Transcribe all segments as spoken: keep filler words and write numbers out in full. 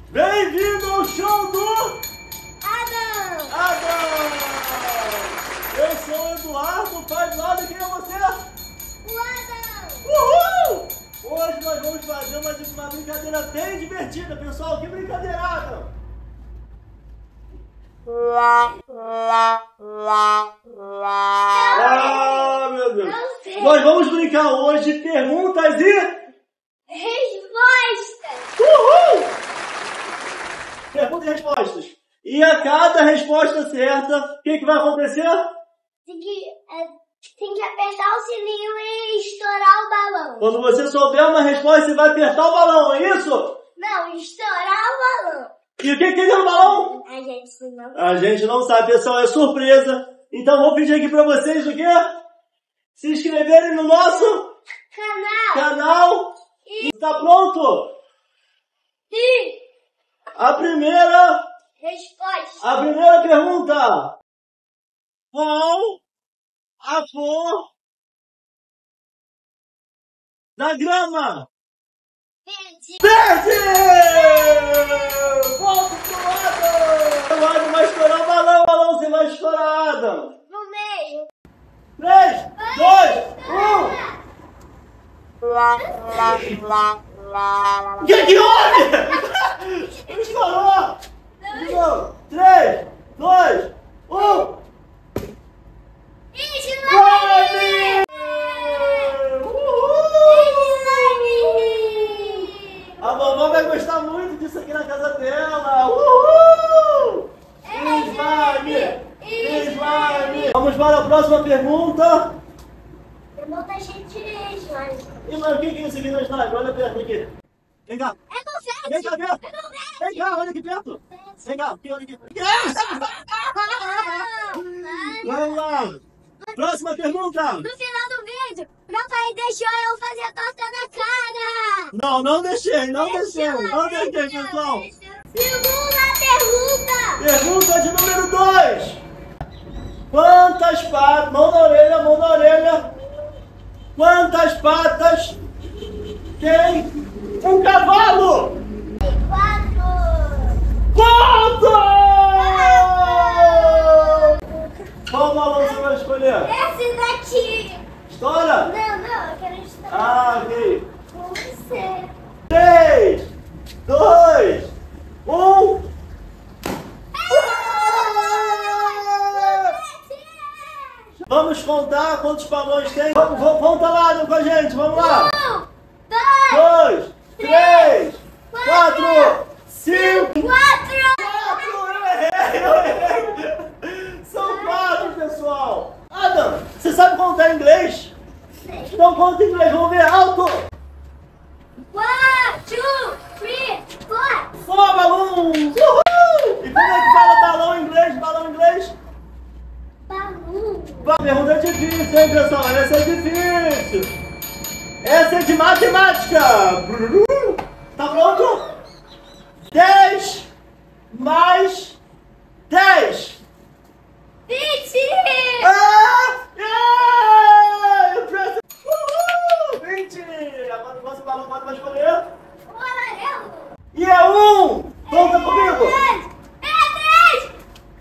Bem-vindo ao show do Adam! Adam! Eu sou o Eduardo, pai do Adam, quem é você? O Adam! Uhul! Hoje nós vamos fazer uma, uma brincadeira bem divertida, pessoal. Que brincadeira, Adam? Ah, meu Deus! Não sei. Nós vamos brincar hoje de perguntas e... Respostas! Uhul! Perguntas e respostas. E a cada resposta certa, o que, que vai acontecer? Tem que, é, tem que apertar o sininho e estourar o balão. Quando você souber uma resposta, você vai apertar o balão, é isso? Não, estourar o balão. E o que, que tem no balão? A gente não... A gente não sabe, pessoal, é surpresa. Então vou pedir aqui pra vocês o quê? Se inscreverem no nosso Canal! canal. E... Está pronto? E... A primeira, Resposta! a primeira pergunta. Qual a cor da grama? Verde! Verde! Ponto pro Adam! O Adam vai estourar o balão, o balão você vai estourar, Adam. No meio! três, dois, um. O que que houve? Estourou! Não. três, dois, um. Slime! A mamãe vai gostar muito disso aqui na casa dela. Uhul! Slime! Slime! Vamos para a próxima pergunta. Tem muita gente slime. E mas o que que é isso aqui no slime? Olha perto aqui. Vem cá. É confete! Vem cá, vem. É confete! Vem cá, olha aqui perto. Vem cá, aqui, olha aqui. Vamos lá. Próxima pergunta. No final do vídeo, meu pai deixou eu fazer a torta na cara. Não, não deixei, não deixei. Deixou, Não deixei, deixou, pessoal. deixou. Segunda pergunta. Pergunta de número dois. Quantas patas, mão na orelha, mão na orelha. Quantas patas tem um cavalo? Quatro. Quanto? Qual balão você vai escolher? Esse daqui. Estoura? Não, não, eu quero estar Ah, ok. com você. três, dois, um. Vamos contar quantos balões tem. Vamos, vamos, conta lá com a gente, vamos lá. Um, dois, Dois, três, quatro, cinco. quatro. Quatro, eu errei, eu errei. São quatro, pessoal. Adam, você sabe contar em inglês? Então conta em inglês, vamos ver alto. One, two, three, four. Four balões. Uhul! E como é que fala balão em inglês? Balão em inglês? Balu. A pergunta é difícil, hein, pessoal? Essa é difícil. Essa é de matemática. Tá pronto? dez mais dez. Vinte. Ah! Yeah! Press- Uhul! vinte. Agora o próximo balão pode escolher. O amarelo. E é um. Conta comigo. Três. É três.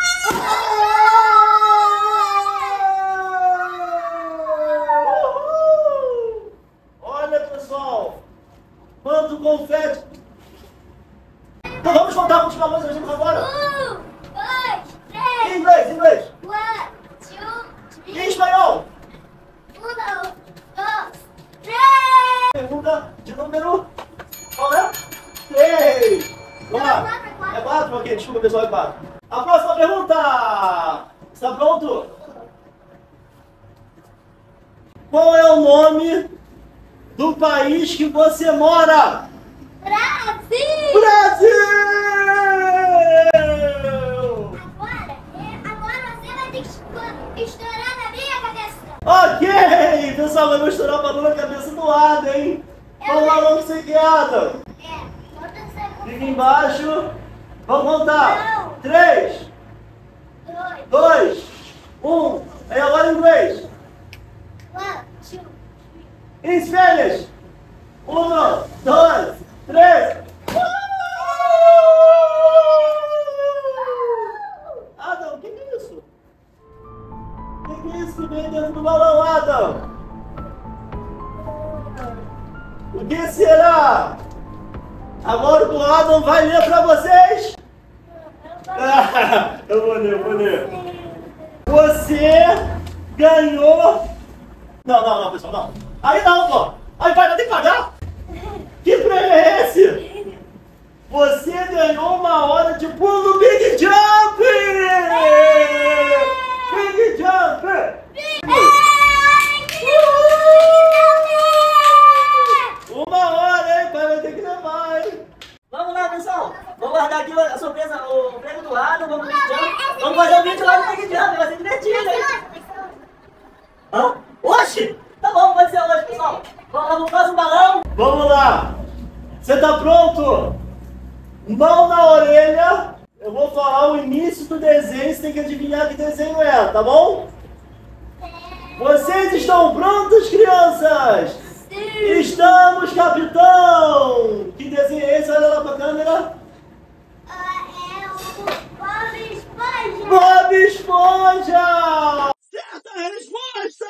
Uhul! Olha, pessoal, quanto confete. Então vamos contar quantos balões nós temos agora? Um, dois, Em três. inglês, em inglês. One, two, Em three. espanhol. Um, dois, três. Pergunta de número... Qual é? Três. Vamos Não, lá. quatro, é quatro. É quatro? Ok, desculpa, pessoal, é quatro. A próxima pergunta. Está pronto? Qual é o nome do país que você mora? Brasil. Brasil! Agora, é, agora você vai ter que esco- estourar na minha cabeça. Ok! Pessoal, vai misturar o balão na cabeça do Adam, hein? Qual balão que você quer, Adam? É, toda essa Fica embaixo. Vamos contar. Não. Três, Dois. dois, um. Aí agora em inglês. One, two. Em Spanish. Um, dois, três. Uh! Agora o do Adam vai ler pra vocês. Ah, eu vou ler, eu vou ler. Você ganhou... Não, não, não, pessoal, não. Aí não, pô. Aí vai, vai ter que pagar? Que prêmio é esse? Você ganhou uma hora de pulo Big Jump! Big Jump! Uma hora, hein? Pai vai ter que levar, hein? Vamos lá, pessoal. Vou guardar aqui a surpresa, o prêmio do lado. Vamos, vamos fazer um vídeo lá no Big Jump. Vai ser divertido, hein? Hã? Oxi! Tá bom, pode ser hoje, pessoal. Vamos lá no próximo balão. Vamos lá. Você tá pronto? Mão na orelha. Eu vou falar o início do desenho. Você tem que adivinhar que desenho é, tá bom? Vocês estão prontos, crianças? Sim. Estamos, capitão. Que desenho é esse? Olha lá pra câmera. É o Bob Esponja. Bob Esponja. Certa resposta!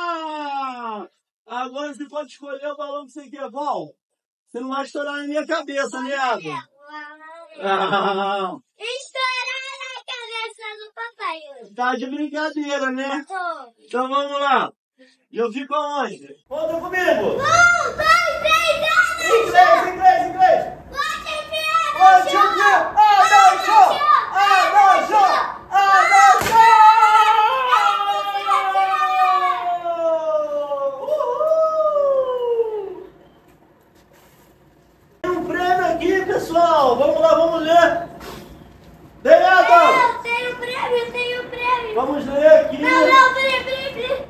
Agora você pode escolher o balão que você quer, Val. Você não vai estourar na minha cabeça, né, Adam? Ah. Estourar na cabeça do papai hoje. Tá de brincadeira, né? Tô. Então vamos lá. Eu fico aonde? Conta comigo. Um, dois, três, quatro. Inglês, inglês, inglês. Pode ver. Pode ver. Adam Show. Adam Show. Adam Show. Aqui, pessoal, vamos lá, vamos ler. Vem, Adam. Eu tenho prêmio, eu tenho prêmio. Vamos ler aqui. Não, não, peraí, peraí, peraí.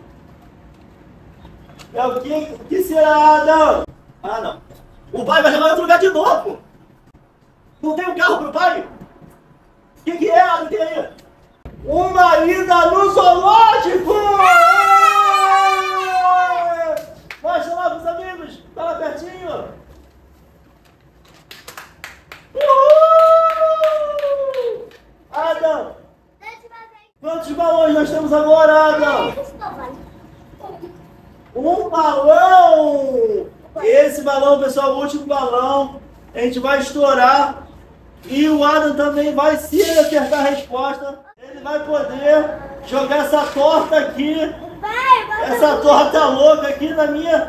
É o que, o que será, Adam? Ah, não. O pai vai levar em outro lugar de novo. Não tem um carro pro pai? O que, que é, Adam? Tem aí? Uma ida no zoológico. Mostra lá pros amigos. Tá lá pertinho. Uhul! Adam! Quantos balões nós temos agora, Adam? Um balão! Esse balão, pessoal, o último balão. A gente vai estourar. E o Adam também vai, se ele acertar a resposta, ele vai poder jogar essa torta aqui. Essa torta louca aqui na minha...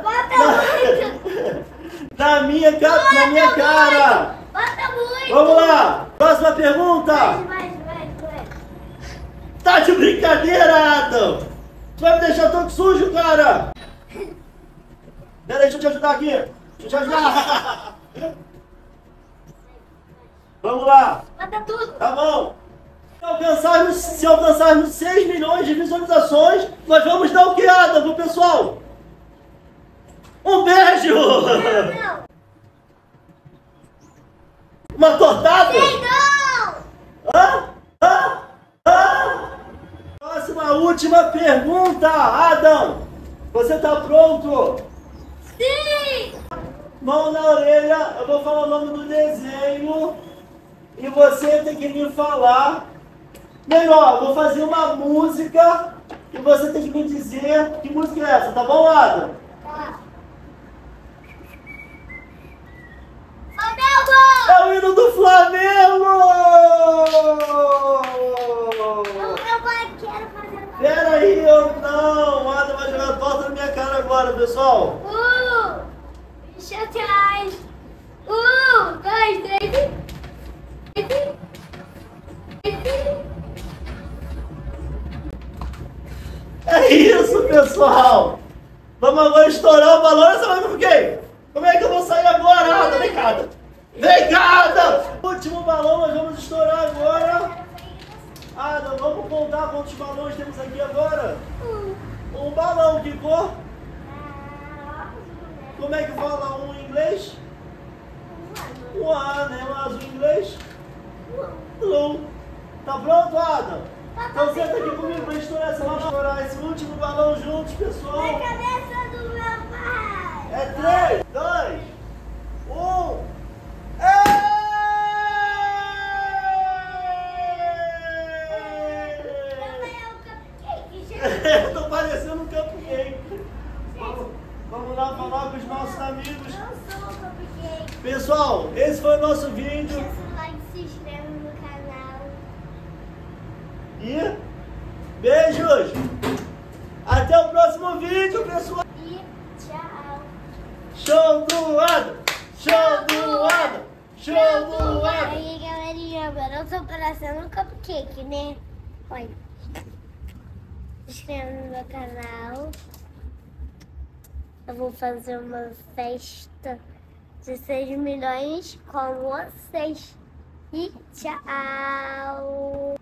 Na minha, ca... na minha cara! Bota muito! Vamos lá! Próxima pergunta! Vai, vai, vai, vai. Tá de brincadeira, Adam! Tu vai me deixar todo sujo, cara! Pera aí, deixa eu te ajudar aqui! Deixa eu te ajudar! Vamos lá! Bota tudo! Tá bom! Se alcançarmos, se alcançarmos seis milhões de visualizações, nós vamos dar o que, Adam, pro pessoal? Um beijo! Não, não! Uma tortada? Sim, não! Hã? Hã? Hã? Próxima, última pergunta, Adam! Você tá pronto? Sim! Mão na orelha, eu vou falar o nome do desenho e você tem que me falar. Melhor, vou fazer uma música e você tem que me dizer que música é essa, tá bom, Adam? Tá. É o hino do Flamengo! Eu, eu quero fazer. Pera aí, eu não! O Adam vai jogar torta na minha cara agora, pessoal! Um, deixa eu atrás. Um, dois, três. É isso, pessoal! Vamos agora estourar o balão. Essa vai por quê? Como é que eu vou sair agora? Adam, vem cá, Adam! Vem cá, Adam! Último balão, nós vamos estourar agora. Adam, vamos contar quantos balões temos aqui agora? Um balão, que cor? Como é que fala um em inglês? Um A, né? Um azul em inglês? Blue. Tá pronto, Adam? Então senta aqui comigo pra estourar essa. Vamos estourar esse último balão juntos, pessoal. Na cabeça do meu pai. É três, dois, um. Eu tô parecendo um cupcake. Vamos, vamos lá falar com os nossos amigos. Eu sou o Cupcake. Pessoal, esse foi o nosso vídeo. Deixa o like, se inscreve no canal. E beijos. Até o próximo vídeo, pessoal. E tchau. Show do Adam. Show do Adam. Show do Adam. Aí, galerinha, agora eu tô parecendo um cupcake, né? Olha. Se inscreve no meu canal. Eu vou fazer uma festa de seis milhões com vocês. E tchau!